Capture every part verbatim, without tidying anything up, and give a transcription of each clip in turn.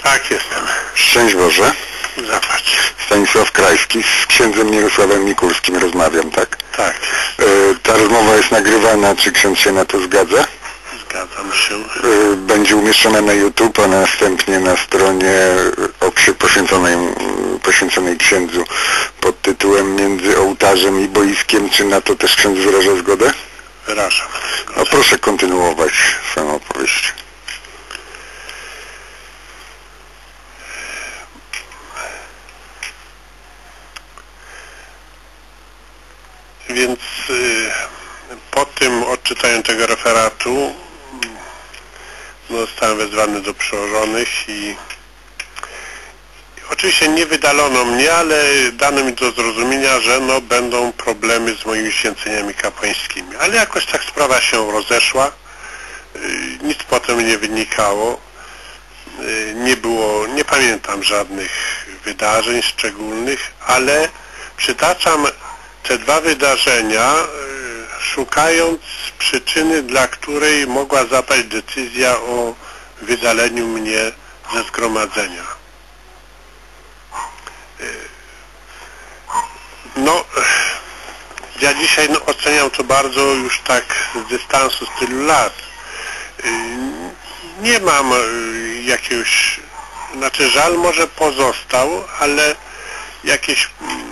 Tak, jestem. Szczęść Boże. Zapłać. Stanisław Krajski, z księdzem Mirosławem Mikulskim rozmawiam, tak? Tak. E, ta rozmowa jest nagrywana, czy ksiądz się na to zgadza? Zgadzam się. E, będzie umieszczona na YouTube, a następnie na stronie poświęconej, poświęconej księdzu pod tytułem Między ołtarzem i boiskiem. Czy na to też ksiądz wyraża zgodę? Wyrażam. No proszę kontynuować swoją opowieść. Więc y, po tym odczytaniu tego referatu no, zostałem wezwany do przełożonych i, i oczywiście nie wydalono mnie, ale dano mi do zrozumienia, że no, będą problemy z moimi święceniami kapłańskimi. Ale jakoś tak sprawa się rozeszła, y, nic potem nie wynikało, y, nie było, nie pamiętam żadnych wydarzeń szczególnych, ale przytaczam te dwa wydarzenia, szukając przyczyny, dla której mogła zapaść decyzja o wydaleniu mnie ze zgromadzenia. No, ja dzisiaj no, oceniam to bardzo już tak z dystansu, z tylu lat. Nie mam jakiegoś, znaczy żal może pozostał, ale jakieś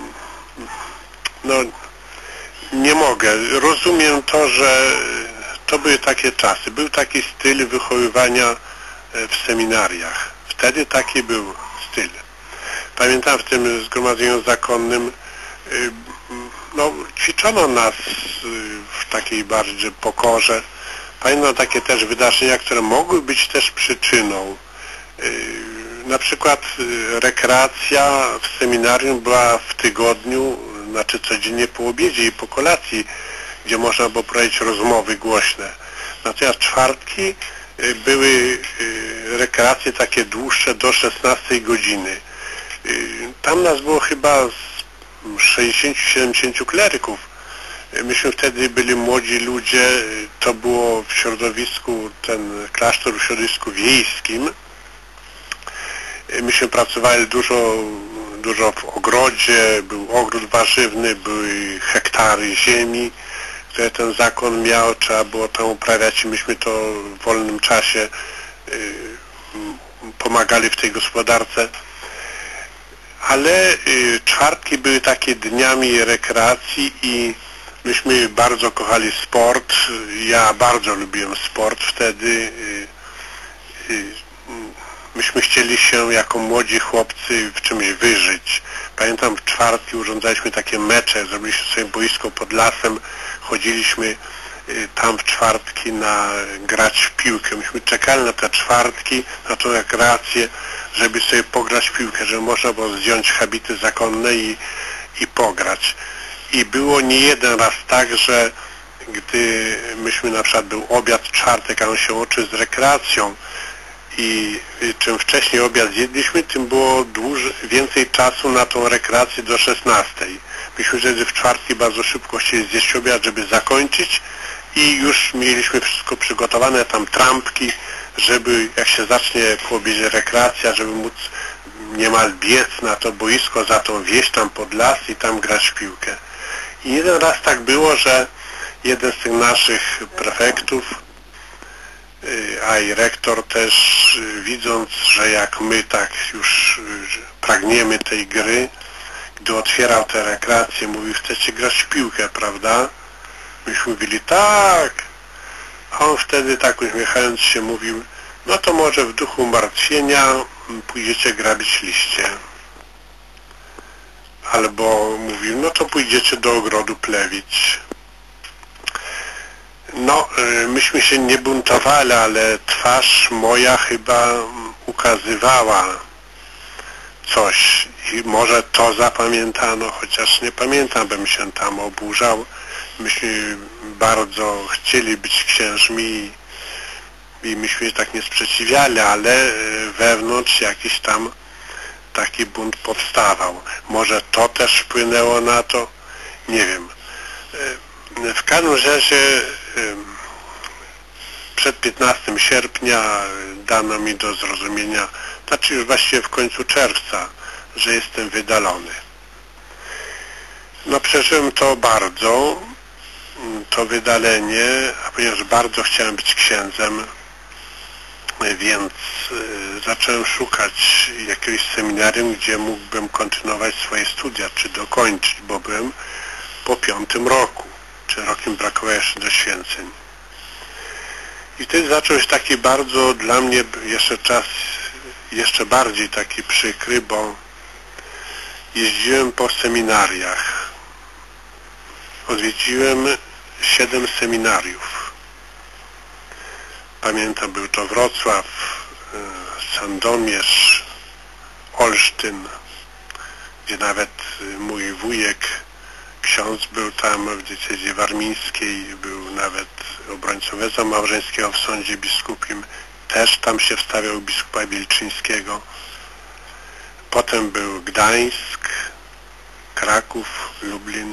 no nie mogę. Rozumiem to, że to były takie czasy. Był taki styl wychowywania w seminariach. Wtedy taki był styl. Pamiętam w tym zgromadzeniu zakonnym no, ćwiczono nas w takiej bardziej pokorze. Pamiętam takie też wydarzenia, które mogły być też przyczyną. Na przykład rekreacja w seminarium była w tygodniu, znaczy codziennie po obiedzie i po kolacji, gdzie można było prowadzić rozmowy głośne. Natomiast czwartki były rekreacje takie dłuższe do szesnastej godziny. Tam nas było chyba sześćdziesięciu siedemdziesięciu kleryków. Myśmy wtedy byli młodzi ludzie, to było w środowisku, ten klasztor w środowisku wiejskim. Myśmy pracowali dużo, dużo w ogrodzie, był ogród warzywny, były hektary ziemi, które ten zakon miał, trzeba było tam uprawiać i myśmy to w wolnym czasie y, pomagali w tej gospodarce. Ale y, czwartki były takie dniami rekreacji i myśmy bardzo kochali sport. Ja bardzo lubiłem sport wtedy. Y, y, Myśmy chcieli się jako młodzi chłopcy w czymś wyżyć. Pamiętam, w czwartki urządzaliśmy takie mecze, zrobiliśmy sobie boisko pod lasem, chodziliśmy tam w czwartki na grać w piłkę. Myśmy czekali na te czwartki, na tą rekreację, żeby sobie pograć w piłkę, żeby można było zdjąć habity zakonne i, i pograć. I było nie jeden raz tak, że gdy myśmy na przykład był obiad w czwartek, a on się łączy z rekreacją, i czym wcześniej obiad zjedliśmy, tym było dłużej, więcej czasu na tą rekreację do szesnastej. Myśmy wtedy w czwartki bardzo szybko chcieli zjeść obiad, żeby zakończyć i już mieliśmy wszystko przygotowane, tam trampki, żeby jak się zacznie po obiedzie rekreacja, żeby móc niemal biec na to boisko, za tą wieś tam pod las i tam grać w piłkę. I jeden raz tak było, że jeden z tych naszych prefektów, a i rektor też, widząc, że jak my tak już pragniemy tej gry, gdy otwierał te rekreacje, mówił, chcecie grać w piłkę, prawda? Myśmy mówili, tak. A on wtedy tak uśmiechając się mówił, no to może w duchu martwienia pójdziecie grabić liście. Albo mówił, no to pójdziecie do ogrodu plewić. No, myśmy się nie buntowali, ale twarz moja chyba ukazywała coś i może to zapamiętano, chociaż nie pamiętam, bym się tam oburzał. Myśmy bardzo chcieli być księżmi i myśmy się tak nie sprzeciwiali, ale wewnątrz jakiś tam taki bunt powstawał. Może to też wpłynęło na to, nie wiem. W każdym razie przed piętnastego sierpnia dano mi do zrozumienia znaczy już właściwie w końcu czerwca, że jestem wydalony. No przeżyłem to bardzo, to wydalenie, a ponieważ bardzo chciałem być księdzem, więc zacząłem szukać jakiegoś seminarium, gdzie mógłbym kontynuować swoje studia, czy dokończyć, bo byłem po piątym roku, czy rokiem brakowało jeszcze do święceń. I wtedy zaczął się taki bardzo dla mnie jeszcze czas, jeszcze bardziej taki przykry, bo jeździłem po seminariach. Odwiedziłem siedem seminariów. Pamiętam, był to Wrocław, Sandomierz, Olsztyn, gdzie nawet mój wujek, ksiądz, był tam w diecezji warmińskiej, był nawet obrońcą węzła małżeńskiego w sądzie biskupim, też tam się wstawiał biskupa Wielczyńskiego. Potem był Gdańsk, Kraków, Lublin.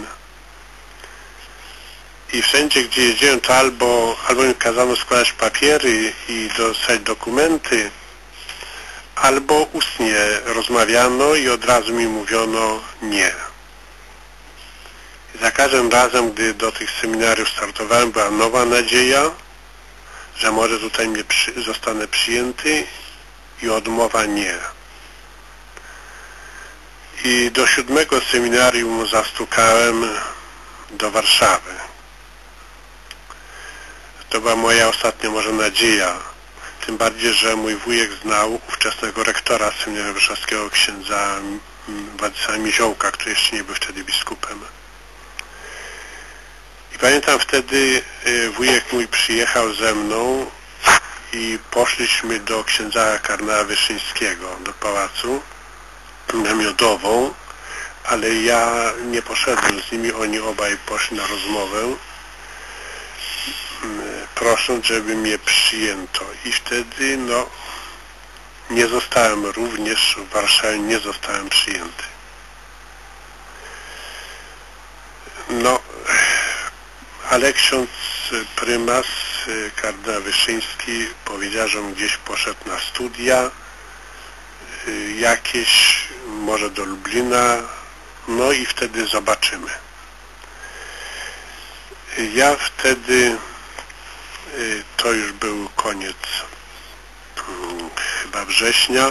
I wszędzie, gdzie jeździłem, to albo, albo mi kazano składać papiery i dostać dokumenty, albo ustnie rozmawiano i od razu mi mówiono nie. I za każdym razem, gdy do tych seminariów startowałem, była nowa nadzieja, że może tutaj mnie przy, zostanę przyjęty, i odmowa nie. I do siódmego seminarium zastukałem do Warszawy. To była moja ostatnia może nadzieja. Tym bardziej, że mój wujek znał ówczesnego rektora seminarium warszawskiego, księdza Władysława Miziołka, który jeszcze nie był wtedy biskupem. I pamiętam, wtedy wujek mój przyjechał ze mną i poszliśmy do księdza kardynała Wyszyńskiego, do pałacu, na Miodową, ale ja nie poszedłem z nimi, oni obaj poszli na rozmowę, prosząc, żeby mnie przyjęto. I wtedy, no, nie zostałem również w Warszawie, nie zostałem przyjęty. No, ale ksiądz prymas, kardynał Wyszyński, powiedział, że on gdzieś poszedł na studia jakieś, może do Lublina, no i wtedy zobaczymy. Ja wtedy, to już był koniec chyba września,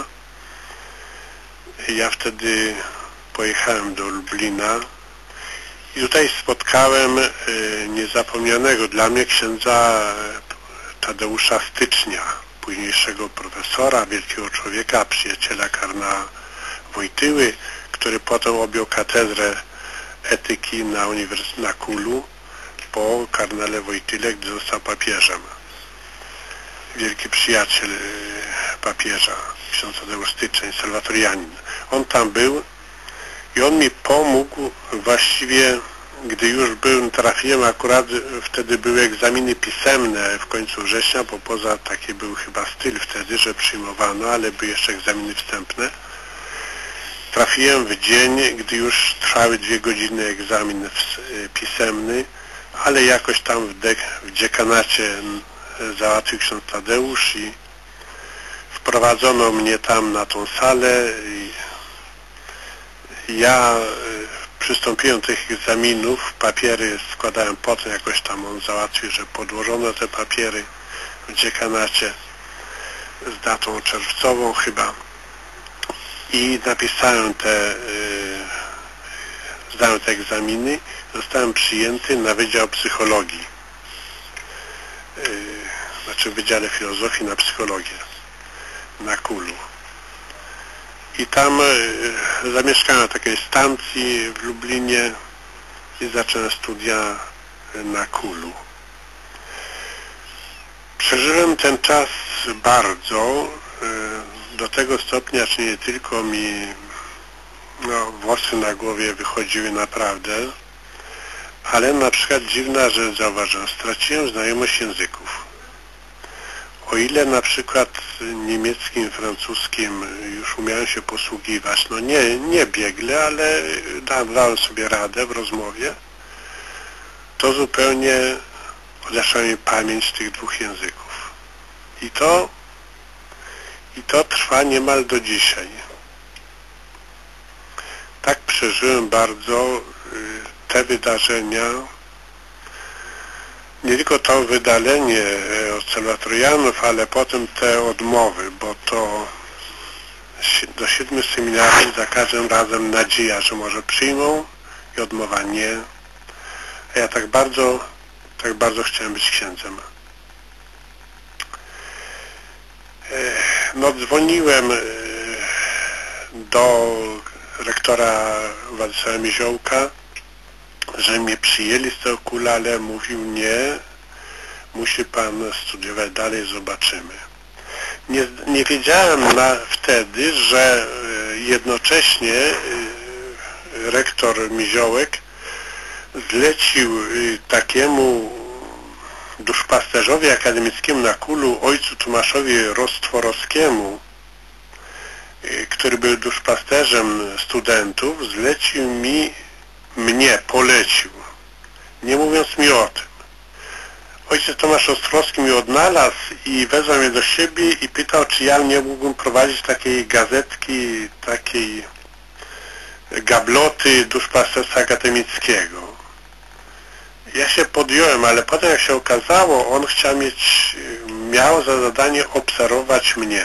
ja wtedy pojechałem do Lublina i tutaj spotkałem niezapomnianego dla mnie księdza Tadeusza Stycznia, późniejszego profesora, wielkiego człowieka, przyjaciela kardynała Wojtyły, który potem objął katedrę etyki na Uniwersytecie na Kulu po kardynale Wojtyle, gdy został papieżem. Wielki przyjaciel papieża, ksiądz Tadeusz Styczeń, salwatorianin. On tam był i on mi pomógł właściwie, gdy już był, trafiłem akurat, wtedy były egzaminy pisemne w końcu września, bo poza taki był chyba styl wtedy, że przyjmowano, ale były jeszcze egzaminy wstępne. Trafiłem w dzień, gdy już trwały dwie godziny egzamin pisemny, ale jakoś tam w, de w dziekanacie załatwił ksiądz Tadeusz i wprowadzono mnie tam na tą salę i ja przystąpiłem do tych egzaminów, papiery składałem potem, jakoś tam on załatwił, że podłożono te papiery w dziekanacie z datą czerwcową chyba i napisałem te, zdałem te egzaminy, zostałem przyjęty na Wydział Psychologii, znaczy w Wydziale Filozofii na Psychologię na Kulu. I tam e, zamieszkałem na takiej stacji w Lublinie i zacząłem studia na Kulu. Przeżyłem ten czas bardzo, e, do tego stopnia, że nie tylko mi no, włosy na głowie wychodziły naprawdę, ale na przykład dziwna rzecz zauważyłem, straciłem znajomość języków. O ile na przykład niemieckim, francuskim już umiałem się posługiwać, no nie, nie biegle, ale dałem sobie radę w rozmowie, to zupełnie odeszła mi pamięć tych dwóch języków. I to I to trwa niemal do dzisiaj. Tak przeżyłem bardzo te wydarzenia, nie tylko to wydalenie obserwatorianów, ale potem te odmowy, bo to do siedmiu seminarii za każdym razem nadzieja, że może przyjmą i odmowa nie. A ja tak bardzo, tak bardzo chciałem być księdzem. No, dzwoniłem do rektora Władysława Miziołka, że mnie przyjęli z tego kula, ale mówił nie, musi pan studiować dalej, zobaczymy. Nie, nie wiedziałem na, wtedy, że jednocześnie rektor Miziołek zlecił takiemu duszpasterzowi akademickiemu na kulu, ojcu Tomaszowi Rostworowskiemu, który był duszpasterzem studentów, zlecił mi, mnie polecił, nie mówiąc mi o tym. Ojciec Tomasz Ostrowski mnie odnalazł i wezwał mnie do siebie i pytał, czy ja nie mógłbym prowadzić takiej gazetki, takiej gabloty duszpasterstwa akademickiego. Ja się podjąłem, ale potem jak się okazało, on chciał mieć, miał za zadanie obserwować mnie.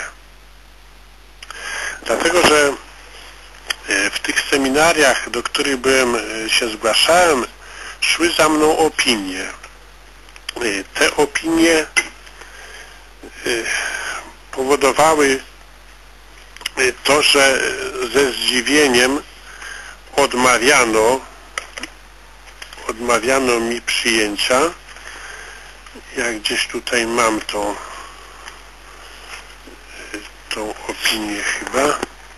Dlatego, że w tych seminariach, do których byłem, się zgłaszałem, szły za mną opinie. Te opinie powodowały to, że ze zdziwieniem odmawiano odmawiano mi przyjęcia. Ja gdzieś tutaj mam to tą opinię chyba.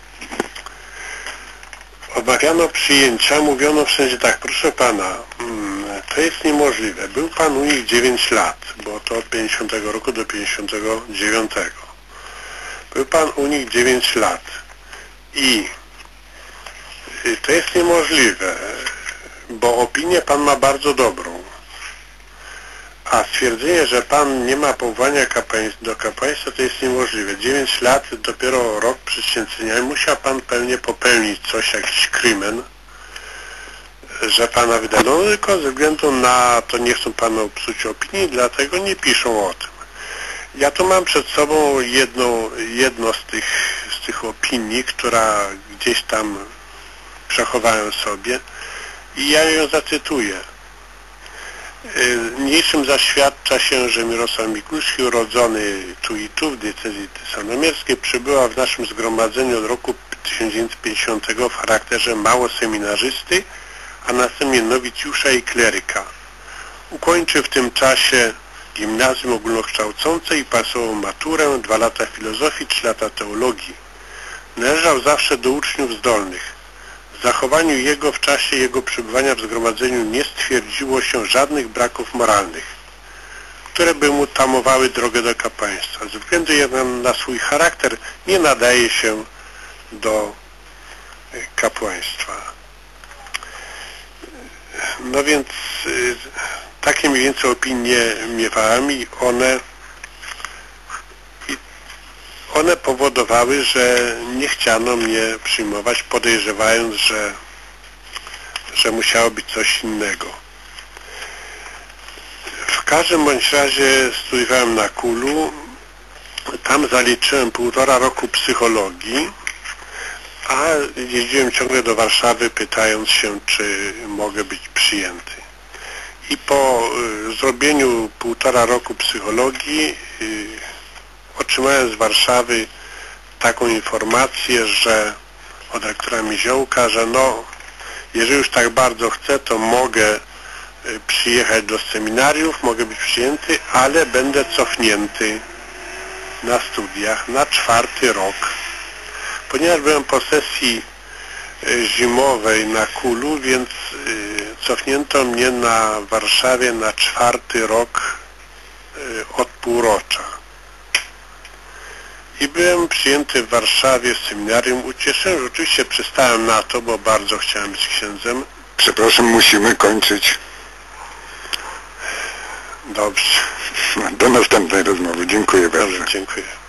Odmawiano przyjęcia, mówiono w sensie tak, proszę pana, to jest niemożliwe. Był pan u nich dziewięć lat, bo to od pięćdziesiątego roku do pięćdziesiątego dziewiątego. Był pan u nich dziewięć lat i to jest niemożliwe, bo opinię pan ma bardzo dobrą. A stwierdzenie, że pan nie ma powołania do kapłaństwa, to jest niemożliwe. dziewięć lat, dopiero rok przed święceniami, musiał pan pewnie popełnić coś, jakiś krymen, że pana wydano, tylko ze względu na to nie chcą panu psuć opinii, dlatego nie piszą o tym. Ja tu mam przed sobą jedną, jedno z tych, z tych opinii, która gdzieś tam przechowałem sobie i ja ją zacytuję. Niniejszym zaświadcza się, że Mirosław Mikulski, urodzony tu i tu w diecezji sandomierskiej, przybyła w naszym zgromadzeniu od roku tysiąc dziewięćset pięćdziesiątego w charakterze małoseminarzysty, a następnie nowicjusza i kleryka. Ukończył w tym czasie gimnazjum ogólnokształcące i pasową maturę, dwa lata filozofii, trzy lata teologii. Należał zawsze do uczniów zdolnych. W zachowaniu jego w czasie jego przebywania w zgromadzeniu nie stwierdziło się żadnych braków moralnych, które by mu tamowały drogę do kapłaństwa. Ze względu jednak na swój charakter nie nadaje się do kapłaństwa. No więc y, takie mniej więcej opinie miewałem i one, i one powodowały, że nie chciano mnie przyjmować, podejrzewając, że, że musiało być coś innego. W każdym bądź razie studiowałem na Kulu, tam zaliczyłem półtora roku psychologii, a jeździłem ciągle do Warszawy, pytając się, czy mogę być przyjęty. I po y, zrobieniu półtora roku psychologii y, otrzymałem z Warszawy taką informację, że od rektora Miziołka, że no, jeżeli już tak bardzo chcę, to mogę y, przyjechać do seminariów, mogę być przyjęty, ale będę cofnięty na studiach na czwarty rok. Ponieważ byłem po sesji zimowej na Kulu, więc cofnięto mnie na Warszawie na czwarty rok od półrocza. I byłem przyjęty w Warszawie w seminarium. Ucieszyłem, że oczywiście przystałem na to, bo bardzo chciałem być księdzem. Przepraszam, musimy kończyć. Dobrze. Do następnej rozmowy. Dziękuję bardzo. Dobrze, dziękuję.